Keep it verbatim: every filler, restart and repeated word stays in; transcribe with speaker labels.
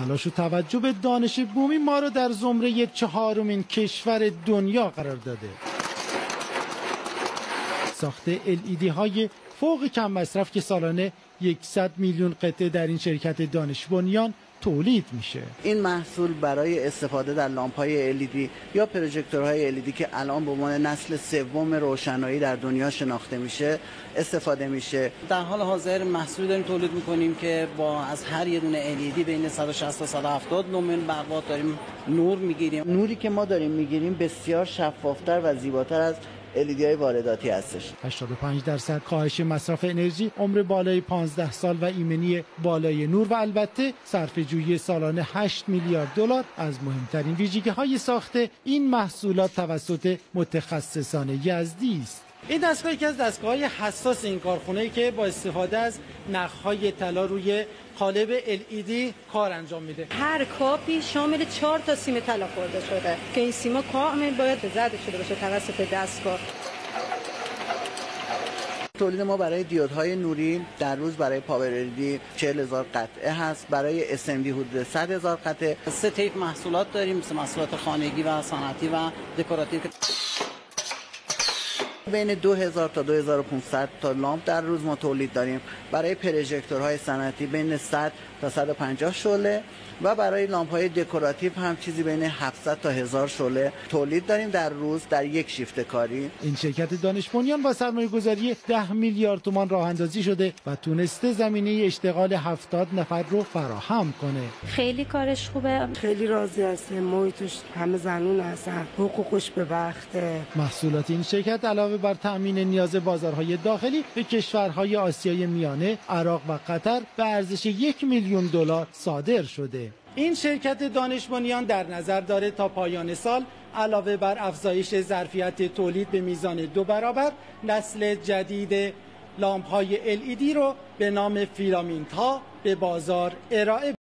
Speaker 1: تلاش و توجه به دانش بومی ما را در زمره چهارمین کشور دنیا قرار داده. ساخت ال ای دی های فوق کم مصرف که سالانه صد میلیون قطعه در این شرکت دانش بنیان تولید میشه.
Speaker 2: این محصول برای استفاده در لامپ‌های ال ای دی یا پروژکتورهای ال ای دی که الان به عنوان نسل سوم روشنایی در دنیا شناخته میشه استفاده میشه.
Speaker 3: در حال حاضر محصول داریم تولید میکنیم که با از هر یه دونه ال ای دی بین صد و شصت تا صد و هفتاد لومن برق داریم نور میگیریم.
Speaker 2: نوری که ما داریم میگیریم بسیار شفافتر و زیباتر از ال ای دی های وارداتی هستش.
Speaker 1: هشتاد و پنج درصد کاهش مصرف انرژی، عمر بالای پانزده سال و ایمنی بالای نور و البته صرفه‌جویی سالانه هشت میلیارد دلار از مهمترین ویژگی‌های ساخت این محصولات توسط متخصصان یزدی است. این دستگاه یکی از دستگاه‌های حساس این کارخانه‌ای که با استفاده از نخ‌های طلا روی قالب ال ای دی کار انجام میده.
Speaker 4: هر کاپی شامل چهار تا سیم طلا خورده شده که این سیما کامل باید زده شده باشه توسط دستگاه.
Speaker 2: تولید ما برای دیودهای نوری در روز برای پاور ال ای دی چهل هزار قطعه هست، برای اس ام دی حدود صد هزار قطعه.
Speaker 3: سه تیپ محصولات داریم، مثل محصولات خانگی و صنعتی و دکوراتیو که
Speaker 2: بین دو هزار تا دو هزار و پانصد تا لامپ در روز ما تولید داریم. برای پروژکتورهای صنعتی بین صد تا صد و پنجاه شعله و برای لامپ‌های دکوراتیو هم چیزی بین هفتصد تا هزار شعله تولید داریم در روز در یک شیفت کاری.
Speaker 1: این شرکت دانش بنیان با سرمایه‌گذاری ده میلیارد تومان راه اندازی شده و تونسته زمینه اشتغال هفتاد نفر رو فراهم کنه.
Speaker 4: خیلی کارش خوبه،
Speaker 5: خیلی راضی هستیم. محیطش همه زنون هستن، حقوقش به وقته.
Speaker 1: محصولات این شرکت علاوه بر تأمین نیاز بازارهای داخلی به کشورهای آسیای میانه، عراق و قطر به ارزش یک میلیون دلار صادر شده. این شرکت دانش بنیان در نظر داره تا پایان سال علاوه بر افزایش ظرفیت تولید به میزان دو برابر نسل جدید لامپ‌های ال ای دی رو به نام فیلامنت ها به بازار ارائه